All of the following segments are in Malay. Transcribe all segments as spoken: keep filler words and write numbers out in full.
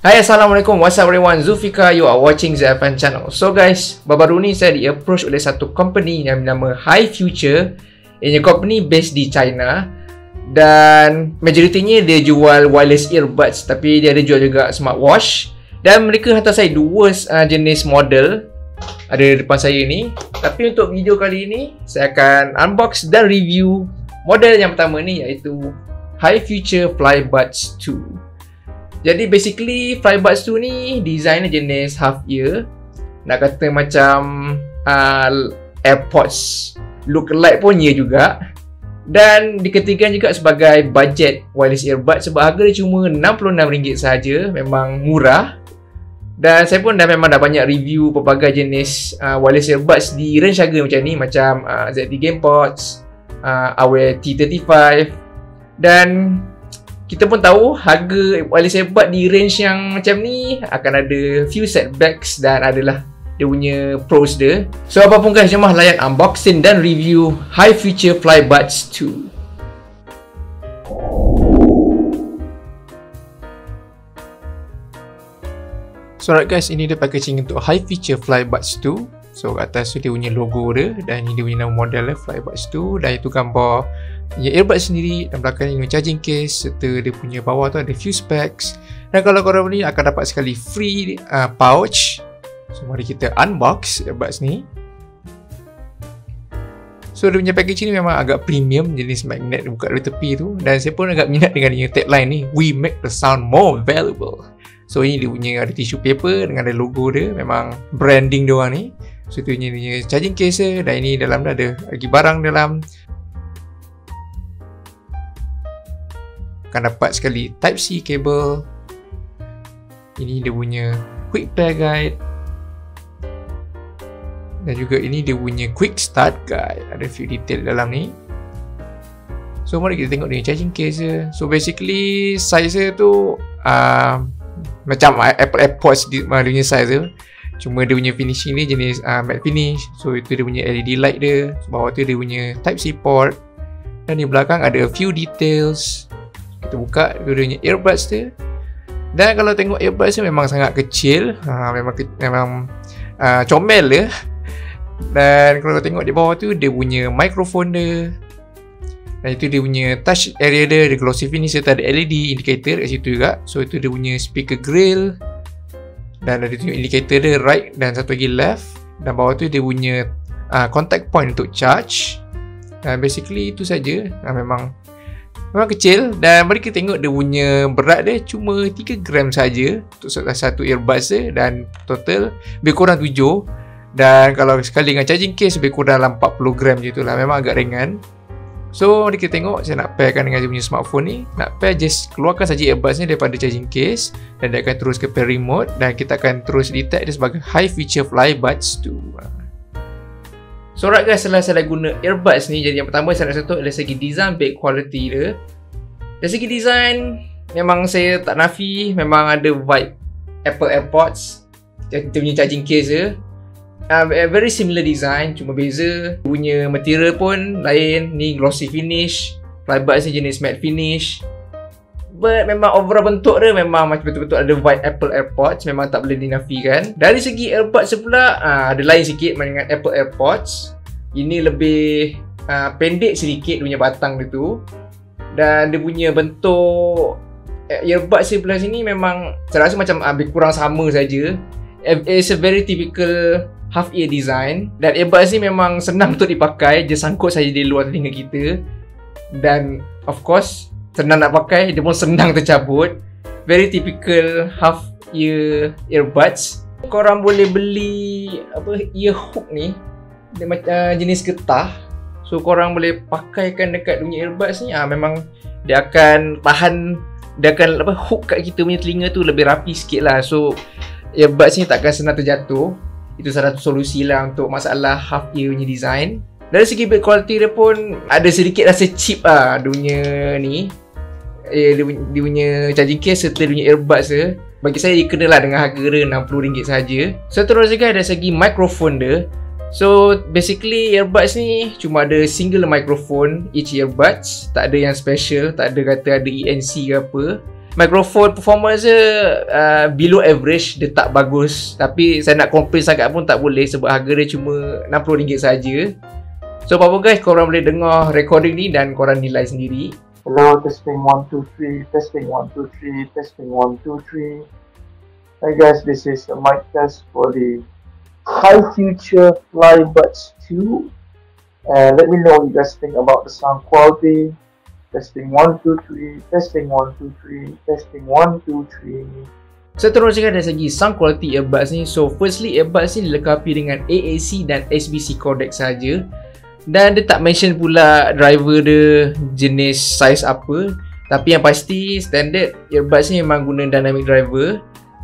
Hai, Assalamualaikum, what's up everyone, Zulfikar, you are watching Z F N channel. So guys, baru-baru ni saya di-approach oleh satu company yang bernama HiFuture. Ini company based di China. Dan majoritinya dia jual wireless earbuds, tapi dia ada jual juga smartwatch. Dan mereka hantar saya dua uh, jenis model, ada di depan saya ni. Tapi untuk video kali ini, saya akan unbox dan review model yang pertama ni, iaitu HiFuture FlyBuds two. Jadi basically FlyBuds two ni design jenis half ear. Nak kata macam uh, AirPods look alike pun ya juga. Dan diketikan juga sebagai budget wireless earbud sebab harga dia cuma enam puluh enam ringgit saja. Memang murah. Dan saya pun dah memang dah banyak review pelbagai jenis uh, wireless earbuds di range harga macam ni, macam uh, Z T GamePods, uh, A W T thirty-five. Dan kita pun tahu harga wireless earbud di range yang macam ni akan ada few setbacks dan adalah dia punya pros dia. So apapun guys, jom layan unboxing dan review HiFuture FlyBuds two. So alright guys, ini dia packaging untuk HiFuture FlyBuds two. So kat atas tu dia punya logo dia, dan ini dia punya nama model dia, FlyBuds two. Dan itu gambar ya, earbud sendiri, dan belakang ini charging case, serta dia punya bawah tu ada few specs. Dan kalau korang beli akan dapat sekali free uh, pouch. So mari kita unbox earbuds ni. So dia punya packaging ni memang agak premium, jenis magnet buka dari tepi tu. Dan saya pun agak minat dengan dia tagline ni, "We make the sound more valuable." So ini dia punya ada tissue paper dengan ada logo dia, memang branding dia orang ni. So itu ni dia charging case dia, dan ini dalam dah ada lagi barang dalam. Akan dapat sekali Type C cable. Ini dia punya quick pair guide. Dan juga ini dia punya quick start guide. Ada few detail dalam ni. So mari kita tengok dia charging case dia. So basically size dia tu uh, macam Apple AirPods dia punya size dia. Cuma dia punya finishing ni jenis uh, matte finish. So itu dia punya L E D light dia. So, bawah tu dia punya Type C port. Dan di belakang ada a few details. Kita buka dia punya earbuds dia. Dan kalau tengok earbuds dia memang sangat kecil. ha, Memang ke, memang uh, comel dia. Dan kalau tengok di bawah tu dia punya mikrofon dia. Dan itu dia punya touch area dia, dia glossy finish serta ada L E D indicator kat situ juga. So itu dia punya speaker grill. Dan ada tunjuk indicator dia right dan satu lagi left. Dan bawah tu dia punya uh, contact point untuk charge. Dan basically itu saja. uh, Memang Memang kecil. Dan mari kita tengok dia punya berat dia cuma tiga gram saja untuk satu earbuds dia. Dan total lebih kurang tujuh. Dan kalau sekali dengan charging case lebih kurang dalam empat puluh gram je tu lah. Memang agak ringan. So mari kita tengok, saya nak pairkan dengan dia punya smartphone ni. Nak pair, just keluarkan saja earbuds ni daripada charging case. Dan dia akan terus ke pair remote. Dan kita akan terus detect dia sebagai HiFuture FlyBuds two. So alright guys, setelah saya dah guna earbuds ni, jadi yang pertama saya nak sentuh dari segi design, build quality dia. Dari segi design, memang saya tak nafi, memang ada vibe Apple AirPods. Dia punya charging case dia uh, very similar design, cuma beza punya material pun lain. Ni glossy finish, FlyBuds ni jenis matte finish. But memang overall bentuk dia memang macam betul-betul ada vibe Apple AirPods, memang tak boleh dinafikan. Dari segi AirPods pula uh, ada lain sikit dengan Apple AirPods. Ini lebih uh, pendek sedikit dia punya batang dia tu. Dan dia punya bentuk earbuds sebelah sini memang saya rasa macam uh, lebih kurang sama saja. It's a very typical half ear design. Dan earbuds ni memang senang untuk dipakai, dia sangkut saja di luar telinga kita. Dan of course senang nak pakai, dia pun senang tercabut. Very typical half ear earbuds. Korang boleh beli apa ear hook ni, dia macam uh, jenis getah. So korang boleh pakaikan dekat dunia earbuds ni. ah, Memang dia akan tahan, dia akan apa, hook kat kita punya telinga tu lebih rapi sikit lah. So earbuds ni takkan senang terjatuh. Itu salah satu solusi lah untuk masalah half ear punya design. Dari segi build quality dia pun ada sedikit rasa cheap lah dunia ni. Eh, dia, dia punya charging case serta dia punya earbuds dia, bagi saya dia kena lah dengan harga dia enam puluh ringgit saja. Seterusnya guys, dari segi mikrofon dia. So basically earbuds ni cuma ada single microphone each earbuds. Tak ada yang special, tak ada kata ada E N C ke apa. Microphone performance dia uh, below average, dia tak bagus. Tapi saya nak complain sangat pun tak boleh sebab harga dia cuma enam puluh ringgit saja. So apa guys, korang boleh dengar recording ni dan korang nilai sendiri. Hello, testing one two three, testing one two three, testing one two three. Hi guys, this is a mic test for the High Future FlyBuds two. And let me know what you guys think about the sound quality. Testing one two three, testing one two three, testing one two three. Seterusnya dari segi sound quality earbuds ni, so firstly earbuds ni dilengkapi dengan A A C dan S B C codec saja. Dan dia tak mention pula driver dia jenis size apa. Tapi yang pasti standard earbuds ni memang guna dynamic driver.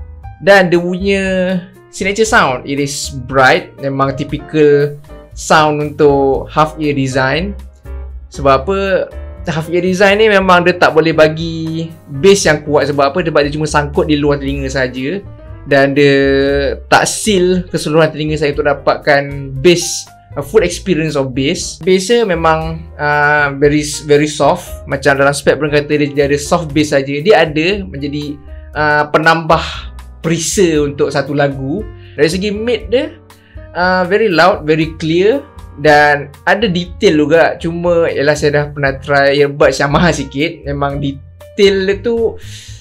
Dan dia punya signature sound, it is bright, memang typical sound untuk half ear design. Sebab apa? Half ear design ni memang dia tak boleh bagi bass yang kuat. Sebab apa? Sebab dia cuma sangkut di luar telinga saja. Dan dia tak seal keseluruhan telinga saya untuk dapatkan bass, a full experience of bass. Bass dia memang uh, very very soft. Macam dalam spek pun kata dia, dia ada soft bass saja. Dia ada menjadi uh, penambah perisa untuk satu lagu. Dari segi mid dia uh, very loud, very clear. Dan ada detail juga. Cuma ialah saya dah pernah try earbuds yang mahal sikit. Memang detail dia tu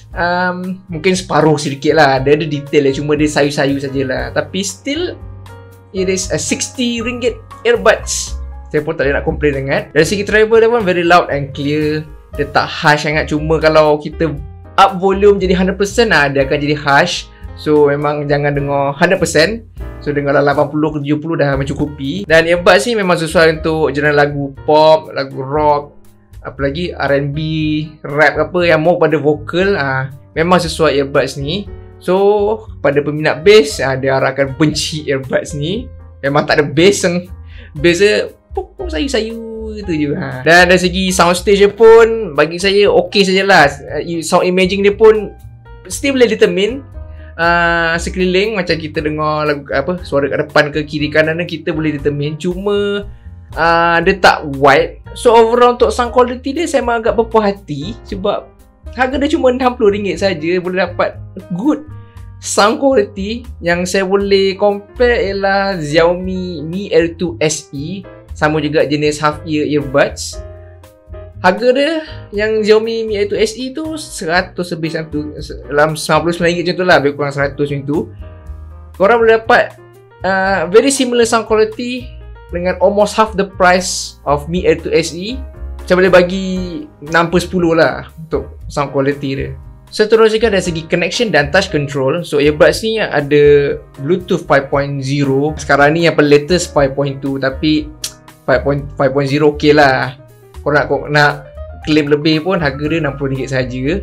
um, mungkin separuh sedikit lah. Dia ada detail dia, cuma dia sayu-sayu sajalah. Tapi still it is a sixty ringgit earbuds. Saya pun tak ada nak complain sangat. Dari segi treble dia pun very loud and clear. Dia tak harsh sangat. Cuma kalau kita up volume jadi one hundred percent lah, dia akan jadi harsh. So memang jangan dengar one hundred percent. So dengar lapan puluh ke tujuh puluh dah mencukupi. Dan earbuds ni memang sesuai untuk genre lagu pop, lagu rock, apalagi R and B, rap apa yang mau pada vokal, ah memang sesuai earbuds ni. So pada peminat bass, ah, dia akan benci earbuds ni. Memang tak ada bass yang bass dia pop pop sayu-sayu tu je. Ha. Dan dari segi soundstage dia pun bagi saya okey sajalah. Sound imaging dia pun still boleh determine Uh, sekeliling, macam kita dengar lagu apa, suara kat depan ke kiri kanan kita boleh determine. Cuma uh, dia tak wide. So overall untuk sound quality dia saya memang agak berpuas hati. Sebab harga dia cuma enam puluh ringgit saja, boleh dapat good sound quality. Yang saya boleh compare ialah Xiaomi Mi Air two S E, sama juga jenis half ear earbuds. Harga dia yang Xiaomi Mi Air two S E tu seratus lebih satu, dalam sembilan puluh sembilan ringgit macam tu lah, lebih kurang seratus macam tu. Korang boleh dapat uh, very similar sound quality dengan almost half the price of Mi Air two S E. Macam boleh bagi enam per sepuluh lah untuk sound quality dia. Seterusnya dari segi connection dan touch control. So earbuds ni ada Bluetooth five point oh. Sekarang ni yang paling latest five point two, tapi five point oh okey lah. Korang nak, nak claim lebih pun harga dia enam puluh ringgit saja.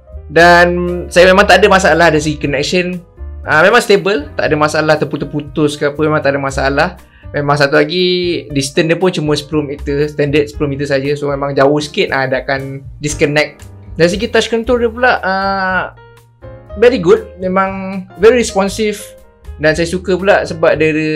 Dan saya memang tak ada masalah dari segi connection. uh, Memang stable, tak ada masalah terputus-putus ke apa, memang tak ada masalah. Memang satu lagi, distance dia pun cuma sepuluh meter, standard sepuluh meter saja. So memang jauh sikit uh, dia akan disconnect. Dari segi touch control dia pula uh, very good, memang very responsive. Dan saya suka pula sebab dia ada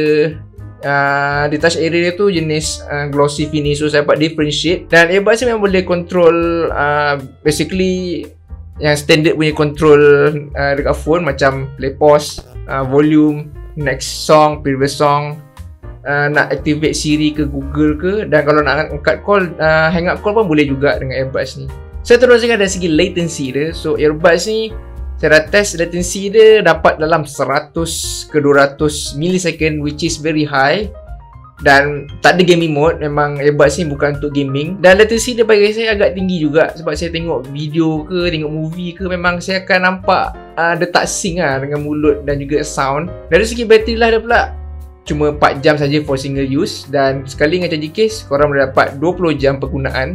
Uh, di touch area dia tu jenis uh, glossy finish. So saya dapat differentiate. Dan earbuds ni memang boleh control uh, basically yang standard punya control uh, dekat phone, macam play pause, uh, volume, next song, previous song, uh, nak activate Siri ke Google ke. Dan kalau nak angkat call, uh, hang up call pun boleh juga dengan earbuds ni. Seterusnya dari segi latency dia. So earbuds ni saya dah test latency dia dapat dalam seratus ke dua ratus millisecond, which is very high. Dan tak ada gaming mode, memang earbuds ni bukan untuk gaming. Dan latency dia bagi saya agak tinggi juga. Sebab saya tengok video ke, tengok movie ke, memang saya akan nampak uh, dia tak sync lah dengan mulut dan juga sound. Dari segi bateri lah dia pula cuma empat jam saja for single use. Dan sekali dengan charging case, korang boleh dapat dua puluh jam penggunaan.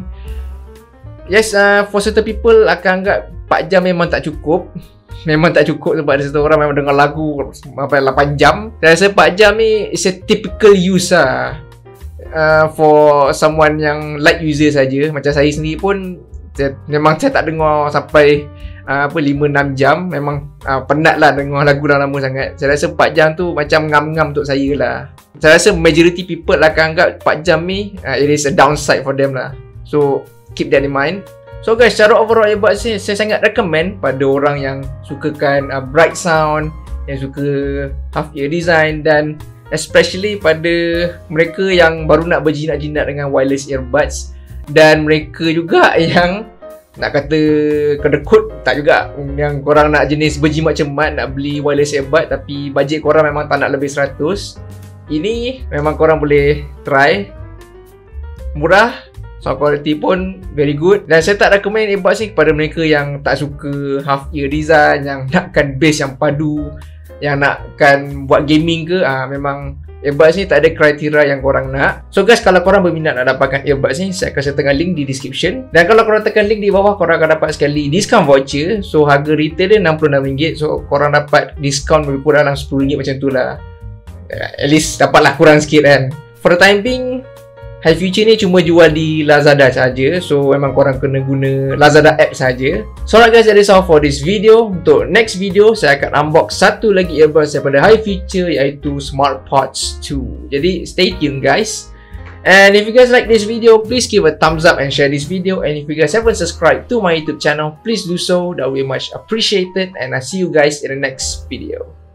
Yes, uh, for certain people akan anggap empat jam memang tak cukup. Memang tak cukup sebab ada satu orang memang dengar lagu sampai lapan jam. Dan rasa empat jam ni is a typical use lah uh, for someone yang light user saja. Macam saya sendiri pun saya, memang saya tak dengar sampai uh, apa lima enam jam. Memang uh, penat lah dengar lagu dah lama sangat. Saya rasa empat jam tu macam ngam-ngam untuk saya lah. Saya rasa majority people akan anggap empat jam ni uh, it is a downside for them lah. So keep that in mind. So guys, secara overall earbuds ni saya sangat recommend pada orang yang sukakan uh, bright sound, yang suka half ear design, dan especially pada mereka yang baru nak berjinak-jinak dengan wireless earbuds, dan mereka juga yang nak kata kedekut tak juga, yang korang nak jenis berjimat cemat nak beli wireless earbud tapi bajet korang memang tak nak lebih seratus. Ini memang korang boleh try, murah, sound quality pun very good, dan saya tak recommend earbuds ni kepada mereka yang tak suka half ear design, yang nakkan bass yang padu, yang nakkan buat gaming ke. Ah, memang earbuds ni tak ada kriteria yang korang nak. So guys, kalau korang berminat nak dapatkan earbuds ni, saya akan sertakan link di description, dan kalau korang tekan link di bawah, korang akan dapat sekali discount voucher. So harga retail dia enam puluh enam ringgit, so korang dapat discount lebih kurang dalam sepuluh ringgit macam tu lah. At least dapatlah kurang sikit kan. For the time being, HiFuture ni cuma jual di Lazada saja, so memang korang kena guna Lazada app saja. So alright guys, that is all for this video. Untuk next video, saya akan unbox satu lagi earbuds daripada HiFuture, iaitu SmartPods two. Jadi stay tuned guys. And if you guys like this video, please give a thumbs up and share this video. And if you guys haven't subscribed to my YouTube channel, please do so. That will be much appreciated. And I'll see you guys in the next video.